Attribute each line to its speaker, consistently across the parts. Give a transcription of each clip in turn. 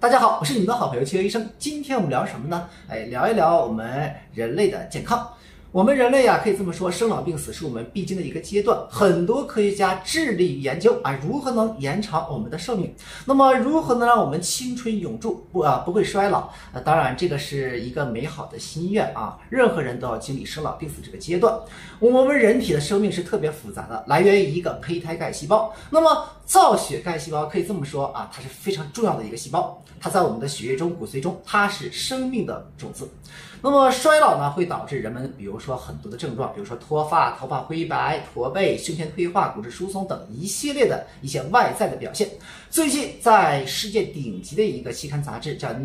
Speaker 1: 大家好，我是你们的好朋友七月医生。今天我们聊什么呢？聊一聊我们人类的健康。我们人类啊，可以这么说，生老病死是我们必经的一个阶段。很多科学家致力于研究如何能延长我们的寿命。那么，如何能让我们青春永驻，不会衰老？当然，这个是一个美好的心愿啊。任何人都要经历生老病死这个阶段。我们人体的生命是特别复杂的，来源于一个胚胎盖细胞。那么，造血盖细胞可以这么说啊，它是非常重要的一个细胞。它在我们的血液中、骨髓中，它是生命的种子。那么衰老呢，会导致人们比如说很多的症状，比如说脱发、头发灰白、驼背、胸前退化、骨质疏松等一系列的一些外在的表现。最近在世界顶级的一个期刊杂志叫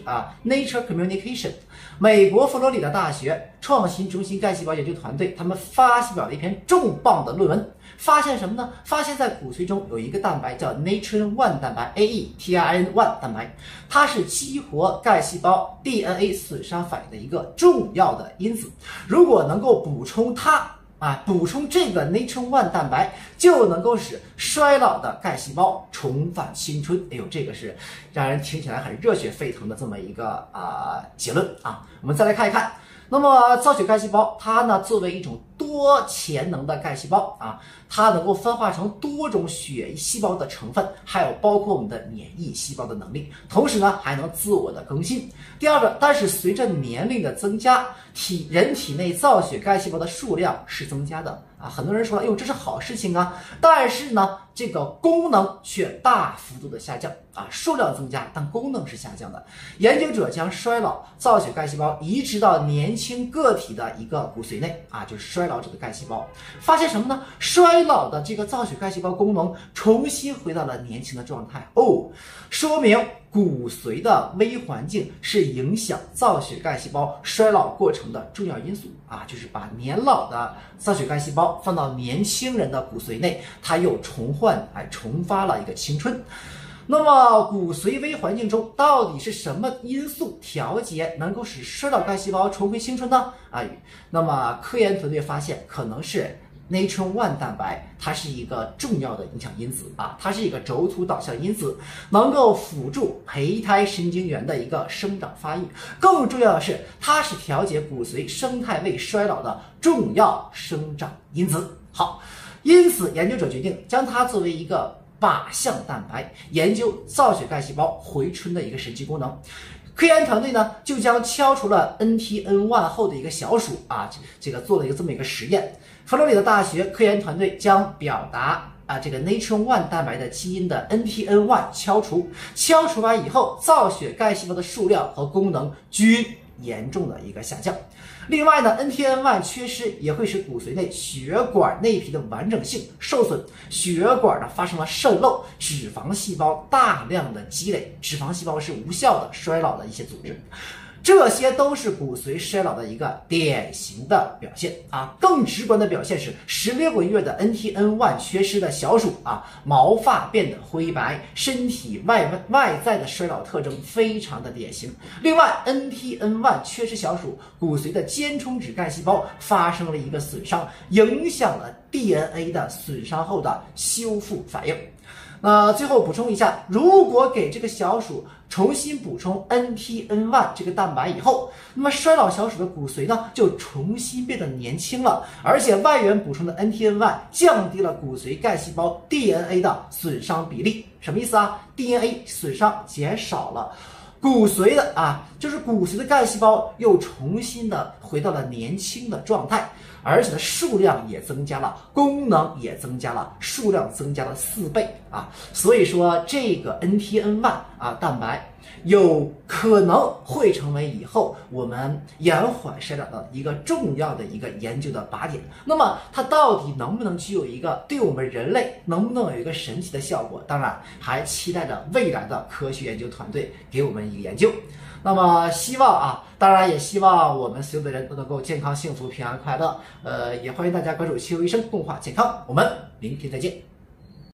Speaker 1: Nature Communication， 美国佛罗里达大学创新中心干细胞研究团队他们发表了一篇重磅的论文。发现什么呢？发现在骨髓中有一个蛋白叫 Natrin-1 蛋白 AETRN1 蛋白，它是激活盖细胞 DNA 损伤反应的一个重要的因子。如果能够补充它补充这个 Natrin-1 蛋白，就能够使衰老的盖细胞重返青春。这个是让人听起来很热血沸腾的这么一个结论啊。我们再来看一看。那么造血盖细胞它呢，作为一种多潜能的盖细胞它能够分化成多种血细胞的成分，还有包括我们的免疫细胞的能力，同时呢还能自我的更新。第二个，但是随着年龄的增加，人体内造血盖细胞的数量是增加的很多人说了，这是好事情啊，但是呢这个功能却大幅度的下降数量增加，但功能是下降的。研究者将衰老造血盖细胞移植到年轻个体的一个骨髓内就是衰老者的盖细胞，发现什么呢？衰老的这个造血盖细胞功能重新回到了年轻的状态说明骨髓的微环境是影响造血盖细胞衰老过程的重要因素就是把年老的造血盖细胞放到年轻人的骨髓内，它又重发了一个青春。那么骨髓微环境中到底是什么因素调节能够使衰老盖细胞重回青春呢？那么科研团队发现可能是Natrin-1 蛋白，它是一个重要的影响因子它是一个轴突导向因子，能够辅助胚胎神经元的一个生长发育。更重要的是，它是调节骨髓生态位衰老的重要生长因子。好，因此研究者决定将它作为一个靶向蛋白，研究造血盖细胞回春的一个神奇功能。科研团队呢，就将敲除了 NTN1 后的一个小鼠这个做了这么一个实验。佛罗里达大学科研团队将表达这个 Natrin-1 蛋白的基因的 NTN1 敲除完以后，造血盖细胞的数量和功能均严重的一个下降。另外呢 ，NTN1 缺失也会使骨髓内血管内皮的完整性受损，血管呢发生了渗漏，脂肪细胞大量的积累，脂肪细胞是无效的衰老的一些组织。这些都是骨髓衰老的一个典型的表现更直观的表现是16个月的 NTN1 缺失的小鼠毛发变得灰白，身体外在的衰老特征非常的典型。另外 NTN1 缺失小鼠骨髓的间充质干细胞发生了一个损伤，影响了 DNA 的损伤后的修复反应。最后补充一下，如果给这个小鼠重新补充 NTN1 这个蛋白以后，那么衰老小鼠的骨髓呢就重新变得年轻了，而且外源补充的 NTN1 降低了骨髓干细胞 DNA 的损伤比例。什么意思？DNA 损伤减少了，骨髓的就是骨髓的干细胞又重新的回到了年轻的状态，而且的数量也增加了，功能也增加了，数量增加了4倍所以说这个 NTN1 蛋白有可能会成为以后我们延缓衰老的一个重要的一个研究的靶点。那么它到底能不能具有一个对我们人类能不能有一个神奇的效果？当然还期待着未来的科学研究团队给我们一个研究。那么希望当然也希望我们所有的人都能够健康幸福平安快乐。也欢迎大家关注七优医生动画健康，我们明天再见。